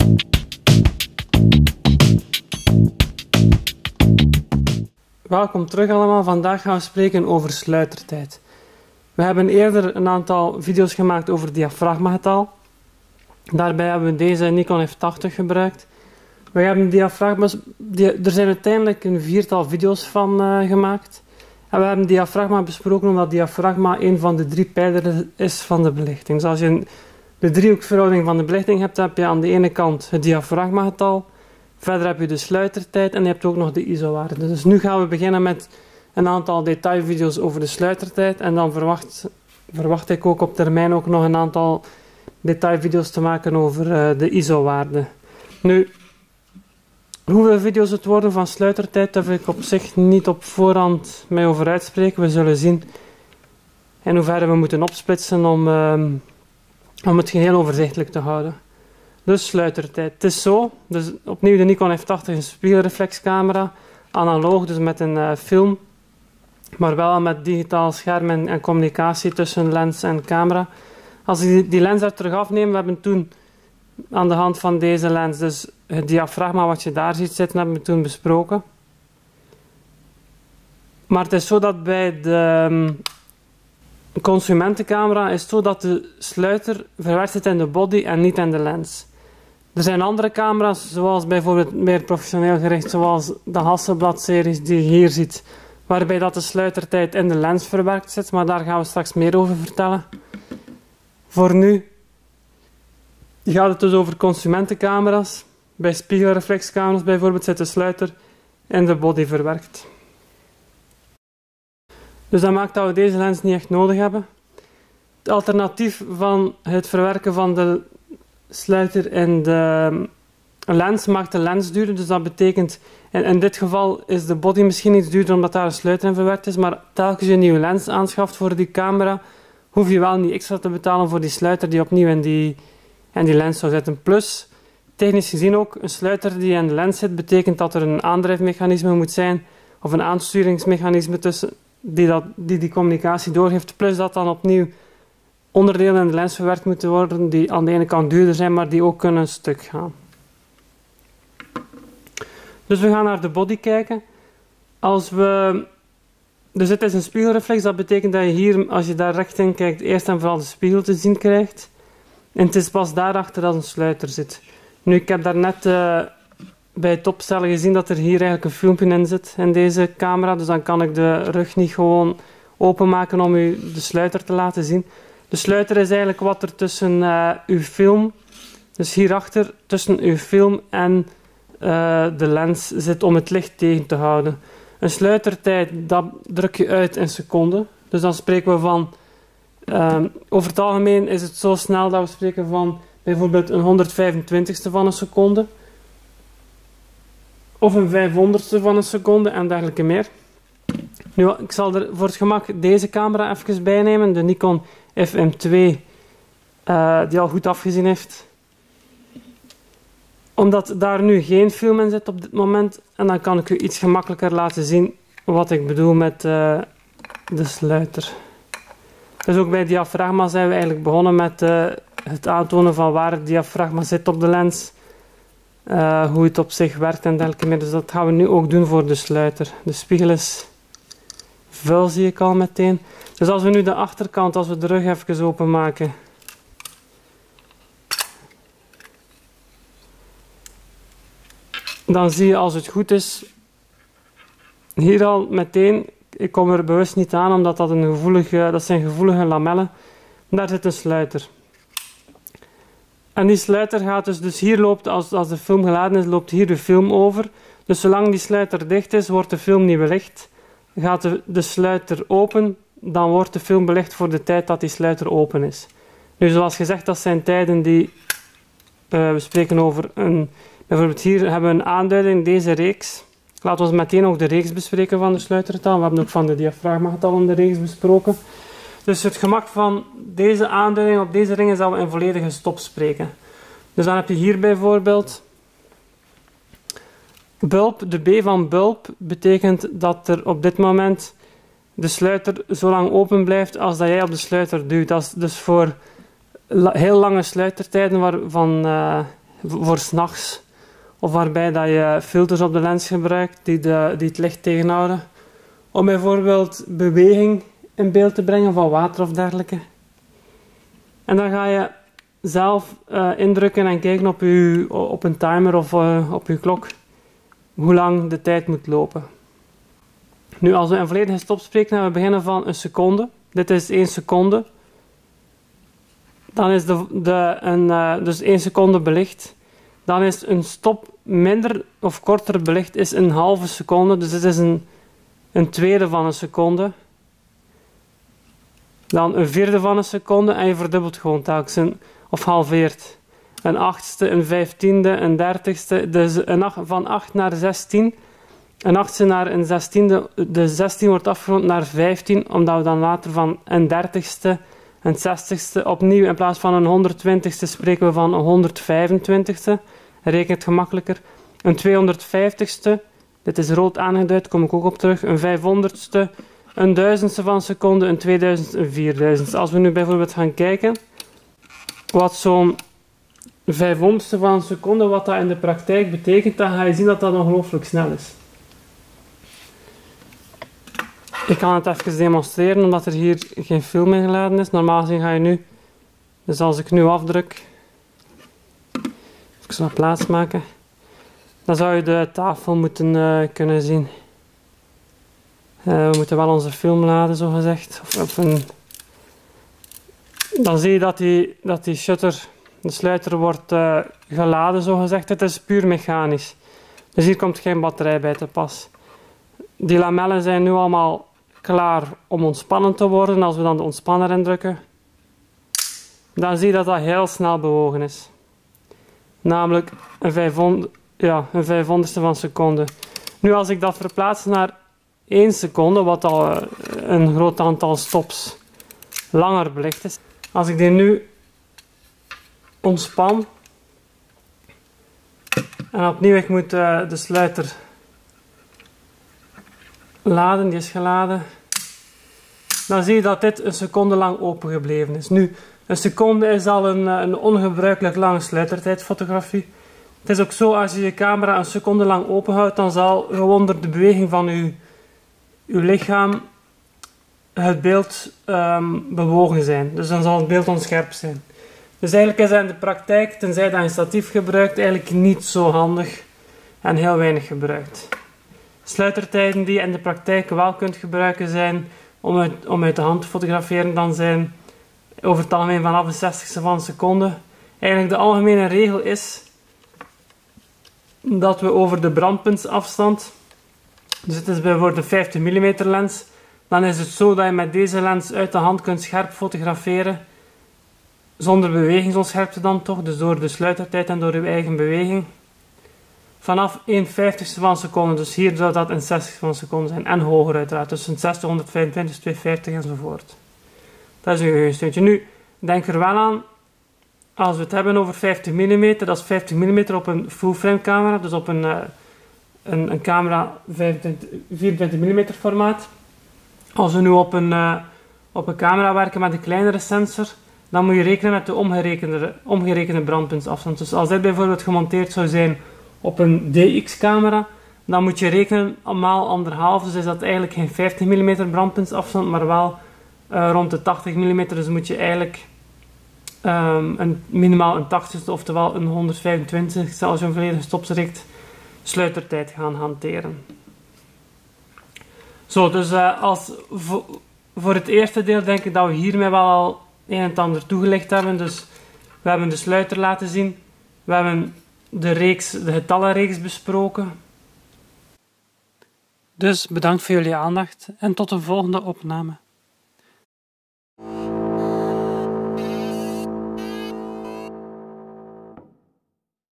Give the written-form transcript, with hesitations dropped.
Welkom terug allemaal. Vandaag gaan we spreken over sluitertijd. We hebben eerder een aantal video's gemaakt over diafragmagetal. Daarbij hebben we deze Nikon F80 gebruikt. We hebben diafragma's, er zijn uiteindelijk een viertal video's van gemaakt. En we hebben diafragma besproken omdat diafragma een van de 3 pijlers is van de belichting. Dus als je de driehoekverhouding van de belichting hebt, heb je aan de ene kant het diafragmagetal. Verder heb je de sluitertijd en je hebt ook nog de ISO-waarde. Dus nu gaan we beginnen met een aantal detailvideo's over de sluitertijd. En dan verwacht ik ook op termijn ook nog een aantal detailvideo's te maken over de ISO-waarde. Nu, hoeveel video's het worden van sluitertijd, daar wil ik op zich niet op voorhand mij over uitspreken. We zullen zien in hoeverre we moeten opsplitsen om het geheel overzichtelijk te houden. Dus sluitertijd. Het is zo, dus opnieuw de Nikon F80 een spiegelreflexcamera, analoog, dus met een film, maar wel met digitaal scherm en communicatie tussen lens en camera. Als ik die lens er terug afneem, we hebben toen aan de hand van deze lens, dus het diafragma wat je daar ziet zitten, hebben we toen besproken. Maar het is zo dat bij de consumentencamera is het zo dat de sluiter verwerkt zit in de body en niet in de lens. Er zijn andere camera's, zoals bijvoorbeeld meer professioneel gericht, zoals de Hasselblad-series die je hier ziet, waarbij dat de sluitertijd in de lens verwerkt zit, maar daar gaan we straks meer over vertellen. Voor nu gaat het dus over consumentencamera's. Bij spiegelreflexcamera's bijvoorbeeld zit de sluiter in de body verwerkt. Dus dat maakt dat we deze lens niet echt nodig hebben. Het alternatief van het verwerken van de sluiter in de lens maakt de lens duurder. Dus dat betekent, in dit geval is de body misschien iets duurder omdat daar een sluiter in verwerkt is. Maar telkens je een nieuwe lens aanschaft voor die camera, hoef je wel niet extra te betalen voor die sluiter die opnieuw in die lens zou zitten. Plus, technisch gezien ook, een sluiter die in de lens zit, betekent dat er een aandrijfmechanisme moet zijn, of een aansturingsmechanisme tussen, die communicatie doorgeeft. Plus dat dan opnieuw onderdelen in de lens verwerkt moeten worden, die aan de ene kant duurder zijn, maar die ook kunnen stuk gaan. Dus we gaan naar de body kijken. Dus het is een spiegelreflex, dat betekent dat je hier, als je daar recht in kijkt, eerst en vooral de spiegel te zien krijgt. En het is pas daarachter dat een sluiter zit. Nu, ik heb daarnet bij het opstellen gezien dat er hier eigenlijk een filmpje in zit, in deze camera. Dus dan kan ik de rug niet gewoon openmaken om u de sluiter te laten zien. De sluiter is eigenlijk wat er tussen uw film, dus hierachter, tussen uw film en de lens zit om het licht tegen te houden. Een sluitertijd, dat druk je uit in seconden. Dus dan spreken we van, over het algemeen is het zo snel dat we spreken van bijvoorbeeld een 125ste van een seconde. Of een 500ste van een seconde en dergelijke meer. Nu, ik zal er voor het gemak deze camera even bij nemen, de Nikon FM2, die al goed afgezien heeft. Omdat daar nu geen film in zit op dit moment, en dan kan ik u iets gemakkelijker laten zien wat ik bedoel met de sluiter. Dus ook bij diafragma zijn we eigenlijk begonnen met het aantonen van waar het diafragma zit op de lens. Hoe het op zich werkt en dergelijke meer. Dus dat gaan we nu ook doen voor de sluiter. De spiegel is vuil, zie ik al meteen. Dus als we nu de achterkant, als we de rug even openmaken. Dan zie je, als het goed is, hier al meteen, ik kom er bewust niet aan omdat dat zijn gevoelige lamellen. Daar zit een sluiter. En die sluiter gaat dus hier loopt, als de film geladen is, loopt hier de film over. Dus zolang die sluiter dicht is, wordt de film niet belicht. Gaat de sluiter open, dan wordt de film belicht voor de tijd dat die sluiter open is. Nu, zoals gezegd, dat zijn tijden die, we spreken over bijvoorbeeld hier hebben we een aanduiding, deze reeks. Laten we meteen ook de reeks bespreken van de sluitergetal. We hebben ook van de diafragmagetallen de reeks besproken. Dus het gemak van deze aanduiding op deze ring is dat we in volledige stop spreken. Dus dan heb je hier bijvoorbeeld bulb. De B van bulb betekent dat er op dit moment de sluiter zo lang open blijft als dat jij op de sluiter duwt. Dat is dus voor heel lange sluitertijden van voor 's nachts. Of waarbij dat je filters op de lens gebruikt die het licht tegenhouden. Om bijvoorbeeld beweging in beeld te brengen van water of dergelijke. En dan ga je zelf indrukken en kijken op een timer of op je klok hoe lang de tijd moet lopen. Nu, als we een volledige stop spreken en we beginnen van een seconde. Dit is 1 seconde. Dan is dus 1 seconde belicht. Dan is een stop minder of korter belicht is een halve seconde. Dus dit is een tweede van een seconde. Dan een vierde van een seconde en je verdubbelt gewoon telkens of halveert. Een achtste, een vijftiende, een dertigste. Dus van 8 naar 16. Een achtste naar een zestiende. De 16 wordt afgerond naar 15, omdat we dan later van een dertigste, een zestigste opnieuw in plaats van een 120ste spreken we van een 125ste. Reken het gemakkelijker. Een 250ste, dit is rood aangeduid, kom ik ook op terug. Een 500ste, een duizendste van een seconde, een 2000ste, een 4000ste. Als we nu bijvoorbeeld gaan kijken wat zo'n 500ste van een seconde, wat dat in de praktijk betekent, dan ga je zien dat dat ongelooflijk snel is. Ik kan het even demonstreren, omdat er hier geen film in geladen is. Normaal gezien ga je nu, dus als ik nu afdruk, ik zal plaats maken, dan zou je de tafel moeten kunnen zien. We moeten wel onze film laden, zo gezegd. Dan zie je dat die shutter, de sluiter, wordt geladen, zo gezegd. Het is puur mechanisch. Dus hier komt geen batterij bij te pas. Die lamellen zijn nu allemaal klaar om ontspannen te worden. Als we dan de ontspanner indrukken, dan zie je dat dat heel snel bewogen is. Namelijk een 500ste van een seconde. Nu, als ik dat verplaats naar 1 seconde, wat al een groot aantal stops langer belicht is. Als ik die nu ontspan en opnieuw ik moet de sluiter laden, die is geladen, dan zie je dat dit een seconde lang open gebleven is. Nu, een seconde is al een ongebruikelijk lange sluitertijdfotografie. Het is ook zo, als je je camera een seconde lang open houdt, dan zal gewoon door de beweging van uw lichaam het beeld bewogen zijn. Dus dan zal het beeld onscherp zijn. Dus eigenlijk is dat in de praktijk, tenzij dat je een statief gebruikt, eigenlijk niet zo handig en heel weinig gebruikt. Sluitertijden die je in de praktijk wel kunt gebruiken zijn om uit de hand te fotograferen, dan zijn over het algemeen vanaf een 60ste van een seconde. Eigenlijk de algemene regel is dat we over de brandpuntsafstand, dus het is bijvoorbeeld een 50 mm lens, dan is het zo dat je met deze lens uit de hand kunt scherp fotograferen, zonder bewegingsonscherpte dan toch, dus door de sluitertijd en door je eigen beweging. Vanaf 1/50ste van een seconde, dus hier zou dat een 60ste van een seconde zijn, en hoger uiteraard, dus een 60, 125, 250 enzovoort. Dat is een geheugensteuntje. Nu, denk er wel aan, als we het hebben over 50 mm, dat is 50 mm op een full-frame camera, dus op een camera 24 mm formaat. Als we nu op een camera werken met een kleinere sensor, dan moet je rekenen met de omgerekende brandpuntsafstand. Dus als dit bijvoorbeeld gemonteerd zou zijn op een DX-camera, dan moet je rekenen maal 1,5, dus is dat eigenlijk geen 50 mm brandpuntsafstand, maar wel rond de 80 mm. Dus moet je eigenlijk minimaal een 80ste, oftewel een 125, als je een volledige stopstrikt sluitertijd gaan hanteren. Zo, dus voor het eerste deel denk ik dat we hiermee wel al een en ander toegelicht hebben. Dus we hebben de sluiter laten zien, we hebben de getallenreeks besproken. Dus bedankt voor jullie aandacht en tot de volgende opname.